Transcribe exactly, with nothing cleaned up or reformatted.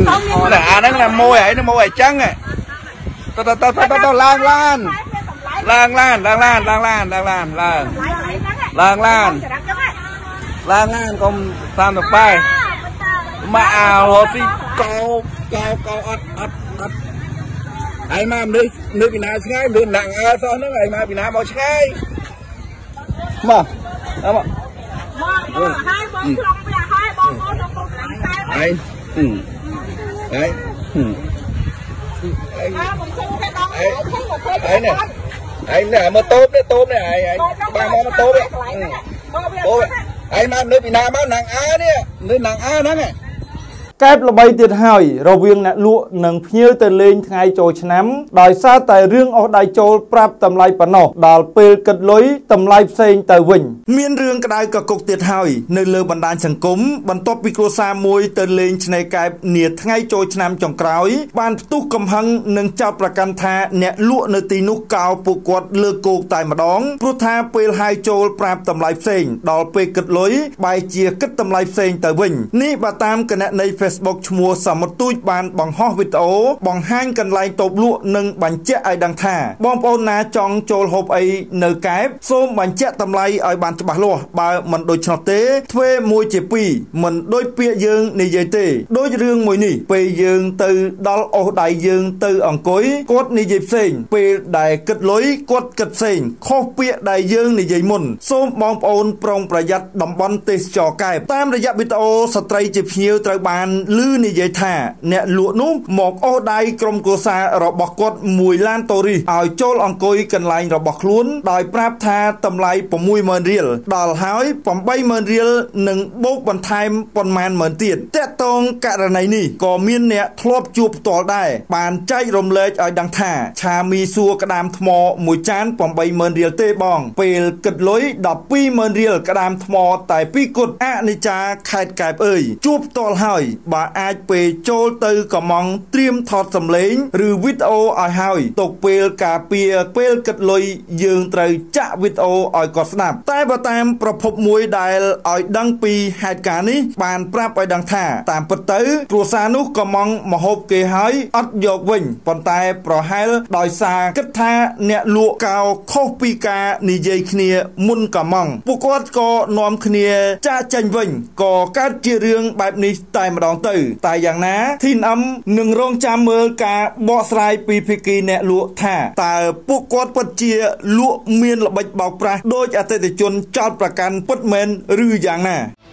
nè à nó là môi ấy nó môi ấy trắng này tao tao tao tao tao lang lan lang lan lang lan lang lan lang lan lang lang lan lang lan không tam được bay mà ảo hồ si câu câu câu ớt ớt ớt ai mà nước nước bị nào ngay nước nặng à sao nước này mà bị nào bao cháy mà đó mà ai ừ đấy ừ đấy này anh nè mà tôm đấy tôm này anh ba món tôm đấy tôm anh mà nước bị nào mà nặng á đấy nước nặng á đó này cái là bay tiệt hỏi rồi viên nè lụa nâng phiêu từ lên ngày trôi nắm đòi xa tại riêng ở đại châu prap tầm lai bản nọ đòi pê cật lối tầm lai xây tại vịnh miền riêng cái đại cả cục tiệt hỏi nơi lơ bàn đàn chẳng cúm bàn top microsa môi từ lên này cái nhiệt ngày trôi nắm trong cõi bàn tu cầm hăng nâng chàoประกัน tha nè lụa nơi tì nút cao phụ quạt lơ cô tại mà đón pro tha pê hai châu prap tầm lai xây đòi pê cật lối bài chia cất tầm lai xây tại vịnh ní bà tam cái nè này Facebook ឈ្មោះសមុទ្រទូចបានបង្ហោះវីដេអូបង្ហាញកន្លែងតូបលក់និងបញ្ជាក់ឲ្យដឹងថាបងប្អូនណាចង់ចូលហូបអីនៅកែបសូមបញ្ជាក់តម្លៃឲ្យបានច្បាស់លាស់បើមិនដូច្នោះទេធ្វើមួយជាពីរមិនដូចពាក្យយើងនិយាយទេដូចរឿងមួយនេះពេលយើងទៅដល់អូសដៃយើងទៅអង្គុយគាត់និយាយផ្សេងពេលដែលគិតលុយគាត់គិតផ្សេងខុសពាក្យដែលយើងនិយាយមុនសូមបងប្អូនប្រុងប្រយ័ត្នតំបន់ទេសចរកែបតាមរយៈវីដេអូស្ត្រីជាភ្ញៀវត្រូវបានលឺនិយាយថាអ្នកលក់នោះមកអូសដៃក្រុមគ្រួសាររបស់គាត់មួយឡានតូរីសឲ្យចូលអង្គុយកន្លែងរបស់ខ្លួនដោយប្រាប់ថាតម្លៃ 6ម៉ឺន រៀលដល់ហើយ 8ម៉ឺន រៀលនិងបូកបន្ថែមប៉ុន្មានម៉ឺនទៀតតកតងករណីនេះក៏មានអ្នកធ្លាប់ជួបផ្ទាល់ដែរបានចែករំលែកឲ្យដឹងថាឆាមីសួរក្តាមថ្មមួយចាន 8ម៉ឺន រៀលទេបងពេលគិតលុយ 12ម៉ឺន រៀលក្តាមថ្មតែពីរគត់អនិច្ចាខេត្តកែបអើយជួបផ្ទាល់ហើយបើអាចពេលចូលទៅកំងត្រៀមថតសម្លេងឬវីដេអូឲ្យហើយទុកពេលការពារពេលគិតលុយយើងត្រូវចាក់វីដេអូឲ្យគាត់ស្ដាប់តែបើតាមប្រភពមួយដែលឲ្យដឹងពីហេតុការណ៍នេះបានប្រាប់ឲ្យដឹងថាតាមពិតទៅគ្រួសារនោះកំងមហូបគេហើយអត់យកវិញប៉ុន្តែប្រហែលដោយសារគិតថាអ្នកលក់កោខុសពីការនិយាយគ្នាមុនកំងពួកគាត់ក៏នាំគ្នាចាក់ចេញវិញក៏កើតជារឿងបែបនេះតែម្ដងទៅតែយ៉ាងណាធីនអឹមនឹងរងចាំមើលការបកស្រាយពីភាគីអ្នកលក់ថាតើពួកគាត់ពិតជាលក់មានល្បិចបោកប្រាស់ដោយអតិថិជនចោទប្រកាន់ពិតមែនឬយ៉ាងណា